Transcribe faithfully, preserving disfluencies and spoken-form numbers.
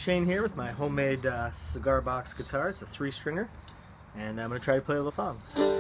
Shane here with my homemade uh, cigar box guitar. It's a three-stringer, and I'm going to try to play a little song.